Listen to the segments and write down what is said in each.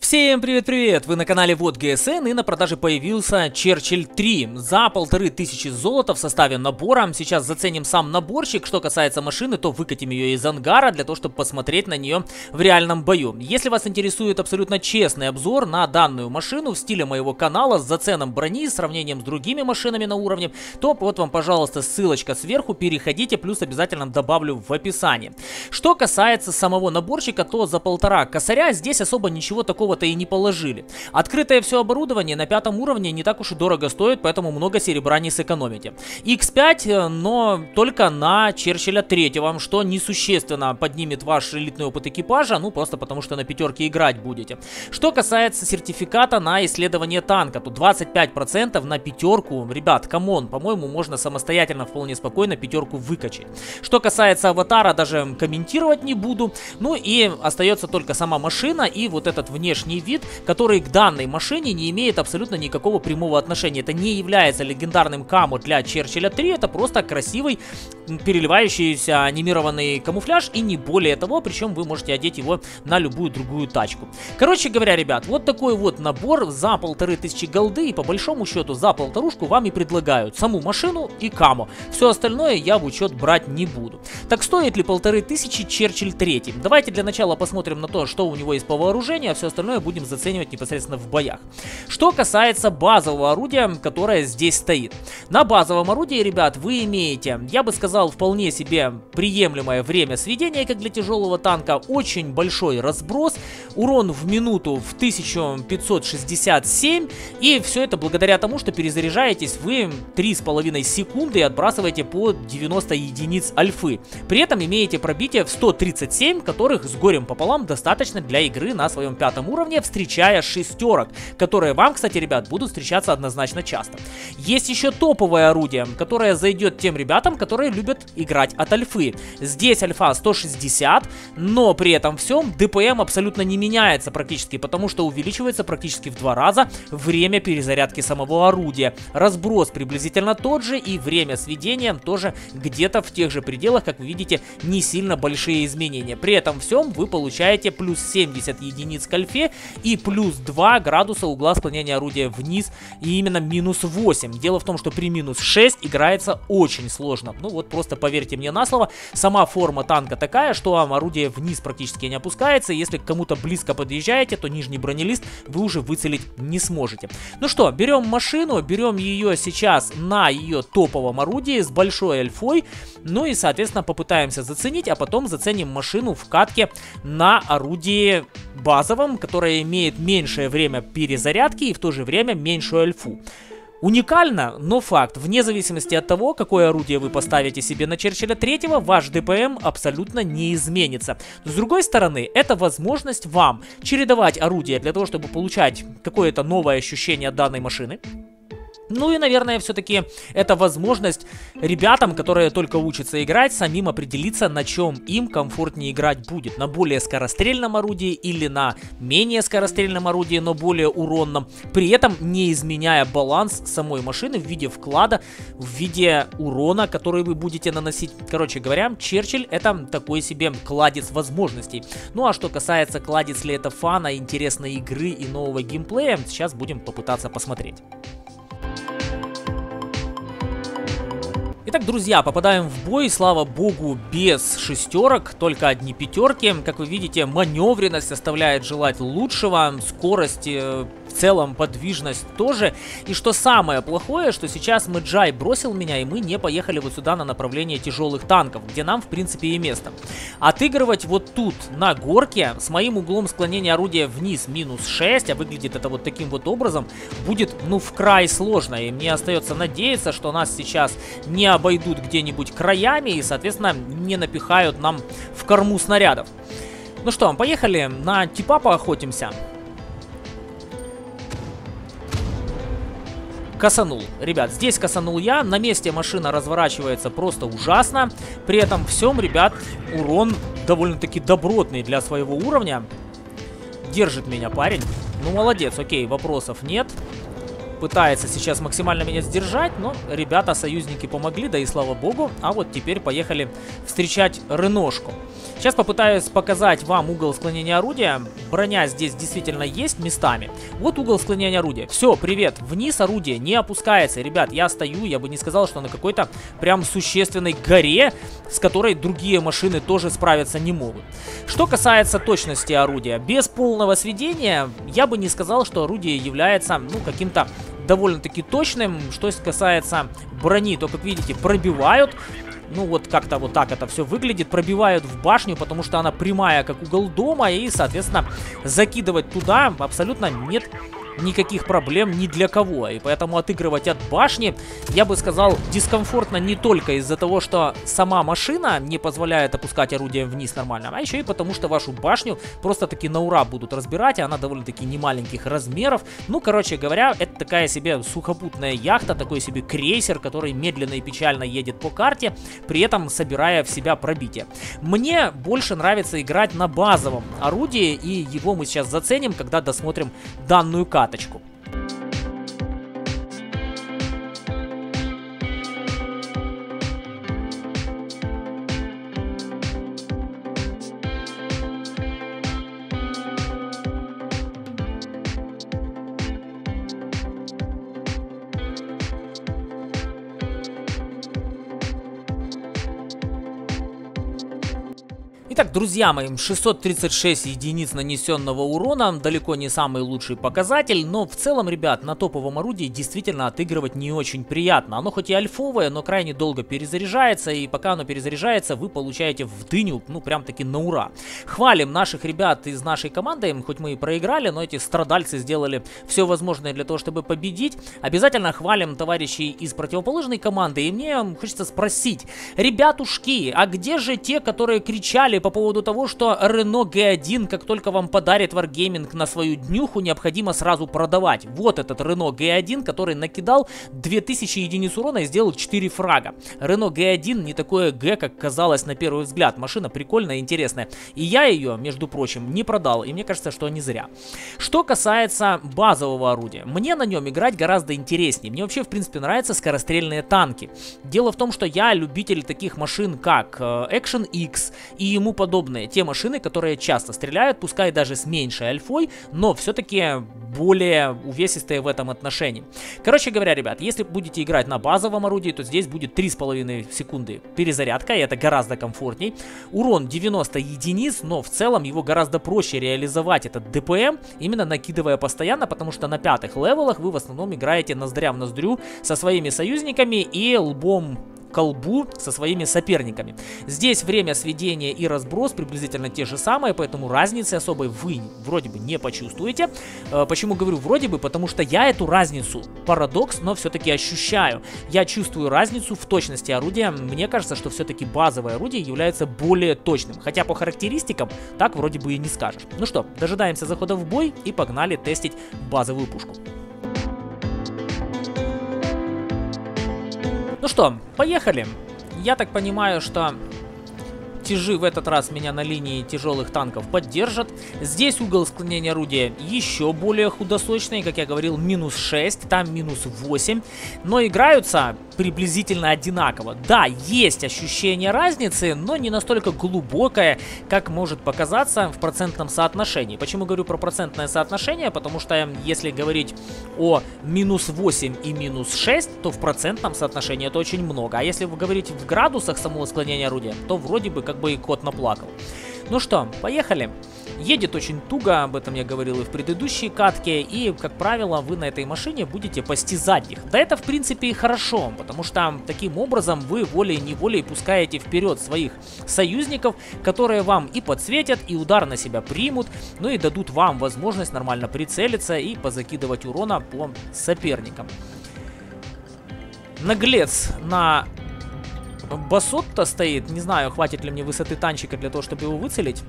Всем привет-привет! Вы на канале Вот ГСН, и на продаже появился Черчилль 3 за 1500 золота в составе набора. Сейчас заценим сам наборчик. Что касается машины, то выкатим ее из ангара для того, чтобы посмотреть на нее в реальном бою. Если вас интересует абсолютно честный обзор на данную машину в стиле моего канала с заценом брони, с сравнением с другими машинами на уровне, то вот вам, пожалуйста, ссылочка сверху, переходите, плюс обязательно добавлю в описании. Что касается самого наборчика, то за 1,5 косаря здесь особо ничего такого и не положили. Открытое все оборудование на 5 уровне не так уж и дорого стоит, поэтому много серебра не сэкономите. X5, но только на Черчилля 3, что несущественно поднимет ваш элитный опыт экипажа, ну просто потому что на 5 играть будете. Что касается сертификата на исследование танка, то 25% на 5, ребят, камон, по-моему, можно самостоятельно вполне спокойно 5 выкачать. Что касается аватара, даже комментировать не буду. Ну и остается только сама машина и вот этот внешний вид, который к данной машине не имеет абсолютно никакого прямого отношения. Это не является легендарным камо для Черчилля 3, это просто красивый переливающийся анимированный камуфляж и не более того, причем вы можете одеть его на любую другую тачку. Короче говоря, ребят, вот такой вот набор за 1500 голды, и по большому счету за 1500 вам и предлагают саму машину и камо. Все остальное я в учет брать не буду. Так стоит ли 1500 Черчилль 3? Давайте для начала посмотрим на то, что у него есть по вооружению, а все остальное будем заценивать непосредственно в боях. Что касается базового орудия, которое здесь стоит. На базовом орудии, ребят, вы имеете, я бы сказал, вполне себе приемлемое время сведения, как для тяжелого танка, очень большой разброс, урон в минуту в 1567, и все это благодаря тому, что перезаряжаетесь вы 3,5 секунды и отбрасываете по 90 единиц альфы. При этом имеете пробитие в 137, которых с горем пополам достаточно для игры на своем 5 уровне, встречая шестерок, которые вам, кстати, ребят, будут встречаться однозначно часто. Есть еще топовое орудие, которое зайдет тем ребятам, которые любят играть от альфы. Здесь альфа 160, но при этом всем ДПМ абсолютно не меняется практически, потому что увеличивается практически в 2 раза время перезарядки самого орудия. Разброс приблизительно тот же, и время сведения тоже где-то в тех же пределах, как вы видите, не сильно большие изменения. При этом всем вы получаете плюс 70 единиц к альфе и плюс 2 градуса угла склонения орудия вниз, и именно минус 8. Дело в том, что при минус 6 играется очень сложно. Ну вот просто поверьте мне на слово, сама форма танка такая, что орудие вниз практически не опускается. Если к кому-то близко подъезжаете, то нижний бронелист вы уже выцелить не сможете. Ну что, берем машину, берем ее сейчас на ее топовом орудии с большой альфой, ну и соответственно попытаемся заценить, а потом заценим машину в катке на орудии базовом, которое имеет меньшее время перезарядки и в то же время меньшую альфу. Уникально, но факт. Вне зависимости от того, какое орудие вы поставите себе на Черчилля 3, ваш ДПМ абсолютно не изменится. С другой стороны, это возможность вам чередовать орудия для того, чтобы получать какое-то новое ощущение от данной машины. Ну и, наверное, все-таки это возможность ребятам, которые только учатся играть, самим определиться, на чем им комфортнее играть будет. На более скорострельном орудии или на менее скорострельном орудии, но более уронном. При этом не изменяя баланс самой машины в виде вклада, в виде урона, который вы будете наносить. Короче говоря, Черчилль это такой себе кладезь возможностей. Ну а что касается, кладезь ли это фана, интересной игры и нового геймплея, сейчас будем попытаться посмотреть. Итак, друзья, попадаем в бой, слава богу, без шестерок, только одни 5. Как вы видите, маневренность оставляет желать лучшего, скорость, в целом подвижность тоже. И что самое плохое, что сейчас Мэджай бросил меня, и мы не поехали вот сюда на направление тяжелых танков, где нам в принципе и место. Отыгрывать вот тут на горке с моим углом склонения орудия вниз минус 6, а выглядит это вот таким вот образом, будет ну в край сложно. И мне остается надеяться, что нас сейчас не обойдут где-нибудь краями и, соответственно, не напихают нам в корму снарядов. Ну что, поехали на типа поохотимся. Косанул. Ребят, здесь косанул я. На месте машина разворачивается просто ужасно. При этом всем, ребят, урон довольно-таки добротный для своего уровня. Держит меня парень. Ну, молодец, окей, вопросов нет. пытается сейчас максимально меня сдержать, но ребята, союзники помогли, да и слава богу. А вот теперь поехали встречать Реношку. Сейчас попытаюсь показать вам угол склонения орудия. Броня здесь действительно есть местами. Вот угол склонения орудия. Все, привет. Вниз орудие не опускается. Ребят, я стою, я бы не сказал, что на какой-то прям существенной горе, с которой другие машины тоже справиться не могут. Что касается точности орудия, без полного сведения я бы не сказал, что орудие является, ну, каким-то довольно-таки точным. Что касается брони, то, как видите, пробивают. Ну вот как-то вот так это все выглядит. Пробивают в башню, потому что она прямая, как угол дома. И, соответственно, закидывать туда абсолютно нет никаких проблем ни для кого. И поэтому отыгрывать от башни, я бы сказал, дискомфортно не только из-за того, что сама машина не позволяет опускать орудие вниз нормально, а еще и потому, что вашу башню просто-таки на ура будут разбирать, и она довольно-таки немаленьких размеров. Ну, короче говоря, это такая себе сухопутная яхта, такой себе крейсер, который медленно и печально едет по карте, при этом собирая в себя пробитие. Мне больше нравится играть на базовом орудии, и его мы сейчас заценим, когда досмотрим данную карту. Итак, друзья мои, 636 единиц нанесенного урона, далеко не самый лучший показатель, но в целом, ребят, на топовом орудии действительно отыгрывать не очень приятно. Оно хоть и альфовое, но крайне долго перезаряжается, и пока оно перезаряжается, вы получаете в дыню, ну прям таки на ура. Хвалим наших ребят из нашей команды, хоть мы и проиграли, но эти страдальцы сделали все возможное для того, чтобы победить. Обязательно хвалим товарищей из противоположной команды, и мне хочется спросить, ребятушки, а где же те, которые кричали по поводу того, что Renault G1, как только вам подарит Wargaming на свою днюху, необходимо сразу продавать. Вот этот Renault G1, который накидал 2000 единиц урона и сделал 4 фрага. Renault G1 не такое G, как казалось на первый взгляд. Машина прикольная, интересная. И я ее, между прочим, не продал. И мне кажется, что не зря. Что касается базового орудия. Мне на нем играть гораздо интереснее. Мне вообще, в принципе, нравятся скорострельные танки. Дело в том, что я любитель таких машин, как Action X и ему подобные. Те машины, которые часто стреляют, пускай даже с меньшей альфой, но все-таки более увесистые в этом отношении. Короче говоря, ребят, если будете играть на базовом орудии, то здесь будет 3,5 секунды перезарядка, и это гораздо комфортней. Урон 90 единиц, но в целом его гораздо проще реализовать, этот ДПМ, именно накидывая постоянно, потому что на 5-х левелах вы в основном играете ноздря в ноздрю со своими союзниками и лбом колбу со своими соперниками. Здесь время сведения и разброс приблизительно те же самые, поэтому разницы особой вы вроде бы не почувствуете. Почему говорю вроде бы? Потому что я эту разницу, парадокс, но все-таки ощущаю. Я чувствую разницу в точности орудия. Мне кажется, что все-таки базовое орудие является более точным. Хотя по характеристикам так вроде бы и не скажешь. Ну что, дожидаемся захода в бой и погнали тестить базовую пушку. Ну что, поехали. Я так понимаю, что тяжи в этот раз меня на линии тяжелых танков поддержат. Здесь угол склонения орудия еще более худосочный, как я говорил, минус 6, там минус 8. Но играются приблизительно одинаково. Да, есть ощущение разницы, но не настолько глубокое, как может показаться в процентном соотношении. Почему говорю про процентное соотношение? Потому что если говорить о минус 8 и минус 6, то в процентном соотношении это очень много. А если вы говорите в градусах самого склонения орудия, то вроде бы как бы и кот наплакал. Ну что, поехали. Едет очень туго, об этом я говорил и в предыдущей катке, и, как правило, вы на этой машине будете пасти задних. Да это, в принципе, и хорошо, потому что таким образом вы волей-неволей пускаете вперед своих союзников, которые вам и подсветят, и удар на себя примут, ну и дадут вам возможность нормально прицелиться и позакидывать урона по соперникам. Наглец на басот-то стоит, не знаю, хватит ли мне высоты танчика для того, чтобы его выцелить.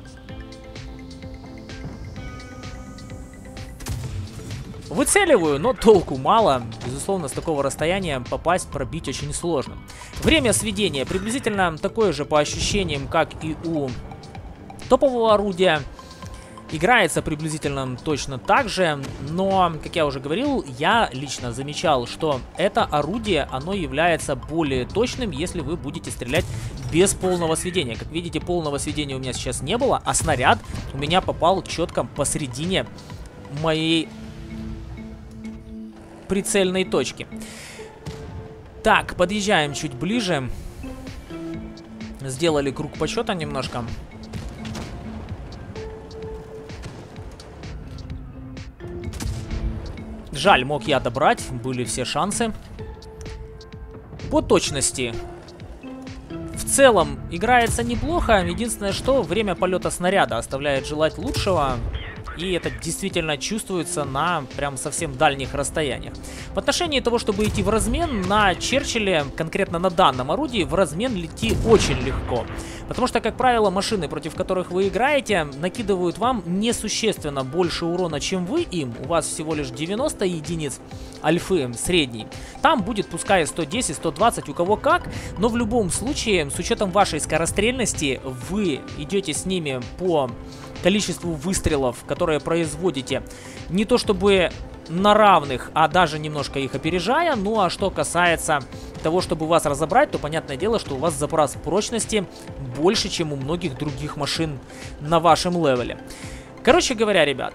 Выцеливаю, но толку мало. Безусловно, с такого расстояния попасть, пробить очень сложно. Время сведения приблизительно такое же по ощущениям, как и у топового орудия. Играется приблизительно точно так же, но, как я уже говорил, я лично замечал, что это орудие, оно является более точным, если вы будете стрелять без полного сведения. Как видите, полного сведения у меня сейчас не было, а снаряд у меня попал четко посередине моей прицельной точки. Так, подъезжаем чуть ближе. Сделали круг почета немножко. Жаль, мог я добрать, были все шансы. По точности в целом играется неплохо. Единственное, что время полета снаряда оставляет желать лучшего. И это действительно чувствуется на прям совсем дальних расстояниях. В отношении того, чтобы идти в размен, на Черчилле, конкретно на данном орудии, в размен идти очень легко. Потому что, как правило, машины, против которых вы играете, накидывают вам несущественно больше урона, чем вы им. У вас всего лишь 90 единиц альфы средней. Там будет, пускай 110, 120, у кого как. Но в любом случае, с учетом вашей скорострельности, вы идете с ними по количеству выстрелов, которые производите, не то чтобы на равных, а даже немножко их опережая. Ну а что касается того, чтобы вас разобрать, то понятное дело, что у вас запас прочности больше, чем у многих других машин на вашем левеле. Короче говоря, ребят,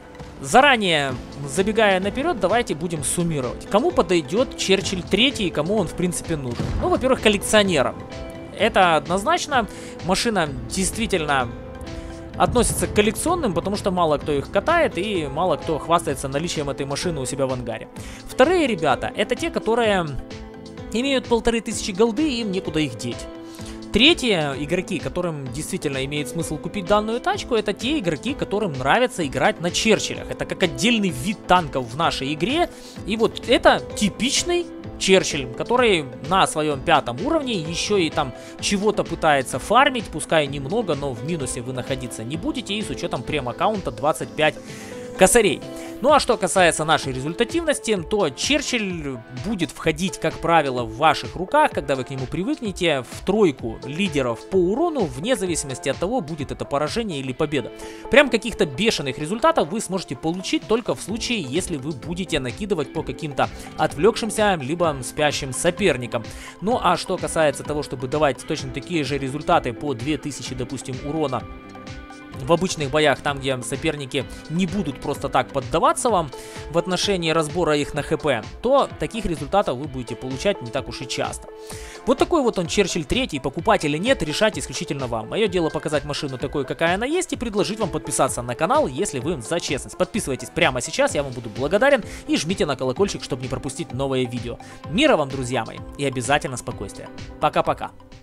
заранее забегая наперед, давайте будем суммировать. Кому подойдет Черчилль 3 и кому он в принципе нужен? Ну, во-первых, коллекционерам. Это однозначно. Машина действительно относятся к коллекционным, потому что мало кто их катает и мало кто хвастается наличием этой машины у себя в ангаре. Вторые ребята, это те, которые имеют 1500 голды, и им некуда их деть. Третьи игроки, которым действительно имеет смысл купить данную тачку, это те игроки, которым нравится играть на Черчиллях. Это как отдельный вид танков в нашей игре. И вот это типичный Черчилль, который на своем 5-м уровне еще и там чего-то пытается фармить, пускай немного, но в минусе вы находиться не будете, и с учетом прем-аккаунта 25 косарей. Ну а что касается нашей результативности, то Черчилль будет входить, как правило, в ваших руках, когда вы к нему привыкнете, в тройку лидеров по урону, вне зависимости от того, будет это поражение или победа. Прям каких-то бешеных результатов вы сможете получить только в случае, если вы будете накидывать по каким-то отвлекшимся, либо спящим соперникам. Ну а что касается того, чтобы давать точно такие же результаты по 2000, допустим, урона в обычных боях, там где соперники не будут просто так поддаваться вам в отношении разбора их на ХП, то таких результатов вы будете получать не так уж и часто. Вот такой вот он Черчилль 3, покупать или нет, решать исключительно вам. Мое дело показать машину такой, какая она есть, и предложить вам подписаться на канал, если вы за честность. Подписывайтесь прямо сейчас, я вам буду благодарен, и жмите на колокольчик, чтобы не пропустить новые видео. Мира вам, друзья мои, и обязательно спокойствия. Пока-пока.